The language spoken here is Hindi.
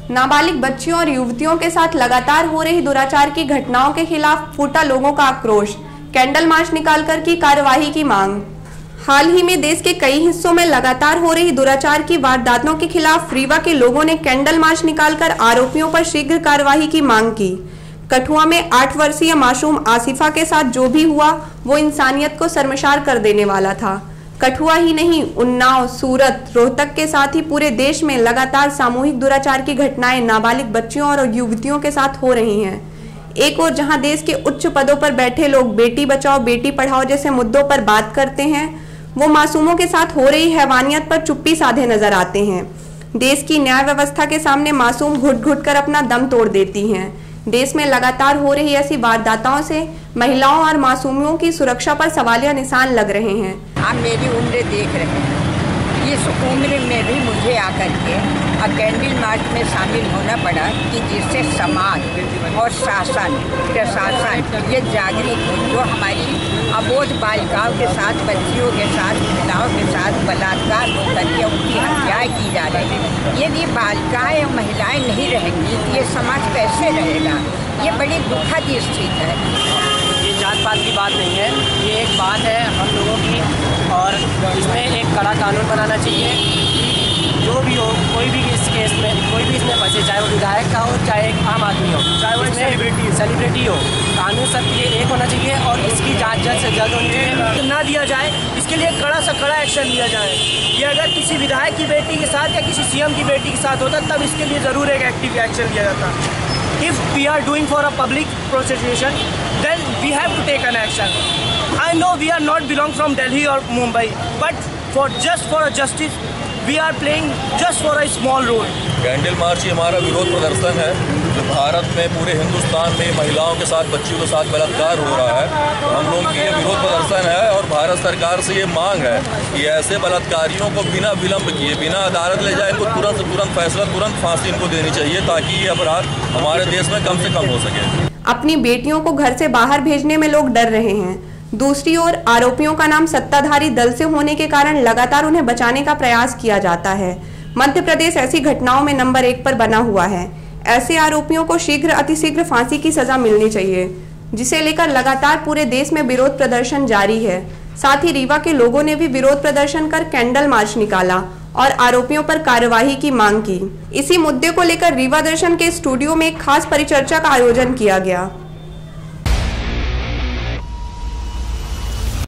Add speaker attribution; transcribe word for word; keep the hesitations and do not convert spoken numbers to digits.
Speaker 1: नाबालिग बच्चियों और युवतियों के साथ लगातार हो रही दुराचार की घटनाओं के खिलाफ फूटा लोगों का आक्रोश, कैंडल मार्च निकालकर की कार्यवाही की मांग। हाल ही में देश के कई हिस्सों में लगातार हो रही दुराचार की वारदातों के खिलाफ रीवा के लोगों ने कैंडल मार्च निकालकर आरोपियों पर शीघ्र कार्यवाही की मांग की। कठुआ में आठ वर्षीय मासूम आसिफा के साथ जो भी हुआ वो इंसानियत को शर्मसार कर देने वाला था। कठुआ ही नहीं, उन्नाव, सूरत, रोहतक के साथ ही पूरे देश में लगातार सामूहिक दुराचार की घटनाएं नाबालिग बच्चियों और युवतियों के साथ हो रही हैं। एक और जहां देश के उच्च पदों पर बैठे लोग बेटी बचाओ बेटी पढ़ाओ जैसे मुद्दों पर बात करते हैं, वो मासूमों के साथ हो रही हैवानियत पर चुप्पी साधे नजर आते हैं। देश की न्याय व्यवस्था के सामने मासूम घुट घुट कर अपना दम तोड़ देती हैं। देश में लगातार हो रही ऐसी वारदातों से महिलाओं और मासूमियों की सुरक्षा पर सवालिया निशान लग रहे हैं।
Speaker 2: आप मेरी उम्र देख रहे हैं, इस उम्र में भी मुझे आकर के अब कैंडल मार्च में शामिल होना पड़ा कि जिससे समाज और शासन प्रशासन ये जागृत हो। जो हमारी अबोध बालिकाओं के साथ, बच्चियों के साथ, महिलाओं के साथ बलात्कार होकर के उनकी हत्याएँ की जा रही है। यदि बालिकाएँ और महिलाएँ नहीं रहेंगी तो ये समाज कैसे रहेगा? ये बड़ी दुखद स्थिति है।
Speaker 3: ये जात पात की बात नहीं है, ये एक बात है हम लोगों की, और इसमें एक कड़ा कानून बनाना चाहिए कि जो भी हो, कोई भी इस केस में कोई भी इसमें फंसे, चाहे वो विधायक का हो चाहे एक आम आदमी हो, चाहे वो सेलिब्रिटी सेलिब्रिटी हो, कानून सबके लिए एक होना चाहिए और इसकी जांच जल्द से जल्द होनी चाहिए।
Speaker 4: ना दिया जाए, इसके लिए कड़ा से कड़ा एक्शन लिया जाए। ये अगर किसी विधायक की बेटी के साथ या किसी सीएम की बेटी के साथ होता तब इसके लिए ज़रूर एक एक्टिव एक्शन लिया जाता। If we are doing for a public prostitution, then we have to take an action. I know we are not belong from Delhi or Mumbai, but for just for a justice, we are playing just for a small role.
Speaker 5: Candle march ही हमारा विरोध प्रदर्शन है जो भारत में पूरे हिंदुस्तान में महिलाओं के साथ, बच्चियों के साथ बलात्कार हो रहा है। हम लोगों की ये विरोध प्रदर्शन है और भारत सरकार से ये मांग है कि ऐसे बलात्कारियों को बिना विलंब किए, बिना अदालत ले जाए, इनको तुरंत तुरंत फैसला, तुरंत फांसी इनको देनी चाहिए ताकि ये अपराध हमारे देश में कम से कम हो सके।
Speaker 1: अपनी बेटियों को घर से बाहर भेजने में लोग डर रहे हैं। दूसरी ओर आरोपियों का नाम सत्ताधारी दल से होने के कारण लगातार उन्हें बचाने का प्रयास किया जाता है। मध्य प्रदेश ऐसी घटनाओं में नंबर एक पर बना हुआ है। ऐसे आरोपियों को शीघ्र अतिशीघ्र फांसी की सजा मिलनी चाहिए, जिसे लेकर लगातार पूरे देश में विरोध प्रदर्शन जारी है। साथ ही रीवा के लोगों ने भी विरोध प्रदर्शन कर कैंडल मार्च निकाला और आरोपियों पर कार्यवाही की मांग की। इसी मुद्दे को लेकर रीवा दर्शन के स्टूडियो में एक खास परिचर्चा का आयोजन किया गया।